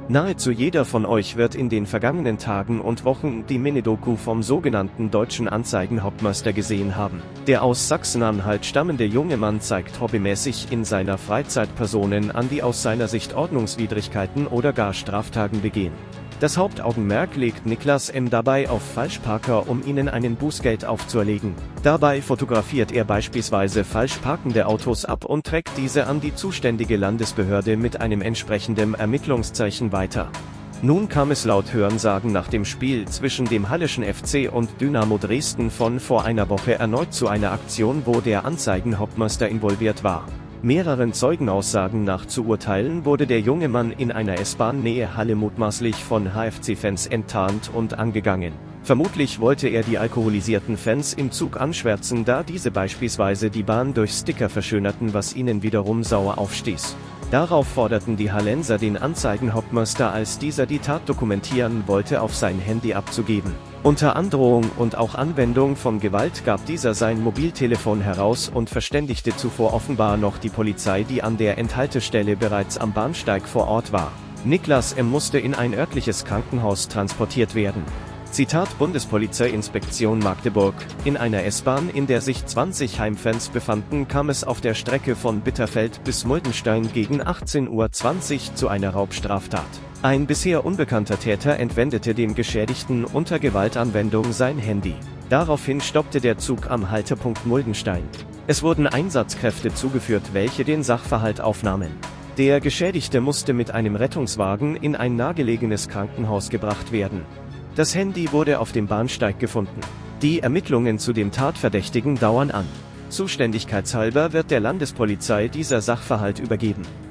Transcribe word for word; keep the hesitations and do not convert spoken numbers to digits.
Nahezu jeder von euch wird in den vergangenen Tagen und Wochen die Mini-Doku vom sogenannten deutschen Anzeigenhauptmeister gesehen haben. Der aus Sachsen-Anhalt stammende junge Mann zeigt hobbymäßig in seiner Freizeit Personen an, die aus seiner Sicht Ordnungswidrigkeiten oder gar Straftaten begehen. Das Hauptaugenmerk legt Niklas M. dabei auf Falschparker, um ihnen einen Bußgeld aufzuerlegen. Dabei fotografiert er beispielsweise falsch parkende Autos ab und trägt diese an die zuständige Landesbehörde mit einem entsprechenden Ermittlungszeichen weiter. Nun kam es laut Hörensagen nach dem Spiel zwischen dem Halleschen F C und Dynamo Dresden von vor einer Woche erneut zu einer Aktion, wo der Anzeigenhauptmeister involviert war. Mehreren Zeugenaussagen nach zu urteilen, wurde der junge Mann in einer S-Bahn-Nähe Halle mutmaßlich von H F C-Fans enttarnt und angegangen. Vermutlich wollte er die alkoholisierten Fans im Zug anschwärzen, da diese beispielsweise die Bahn durch Sticker verschönerten, was ihnen wiederum sauer aufstieß. Darauf forderten die Hallenser den Anzeigenhauptmeister, als dieser die Tat dokumentieren wollte, auf sein Handy abzugeben. Unter Androhung und auch Anwendung von Gewalt gab dieser sein Mobiltelefon heraus und verständigte zuvor offenbar noch die Polizei, die an der Endhaltestelle bereits am Bahnsteig vor Ort war. Niklas M. musste in ein örtliches Krankenhaus transportiert werden. Zitat Bundespolizeiinspektion Magdeburg: In einer S-Bahn, in der sich zwanzig Heimfans befanden, kam es auf der Strecke von Bitterfeld bis Muldenstein gegen achtzehn Uhr zwanzig zu einer Raubstraftat. Ein bisher unbekannter Täter entwendete dem Geschädigten unter Gewaltanwendung sein Handy. Daraufhin stoppte der Zug am Haltepunkt Muldenstein. Es wurden Einsatzkräfte zugeführt, welche den Sachverhalt aufnahmen. Der Geschädigte musste mit einem Rettungswagen in ein nahegelegenes Krankenhaus gebracht werden. Das Handy wurde auf dem Bahnsteig gefunden. Die Ermittlungen zu dem Tatverdächtigen dauern an. Zuständigkeitshalber wird der Landespolizei dieser Sachverhalt übergeben.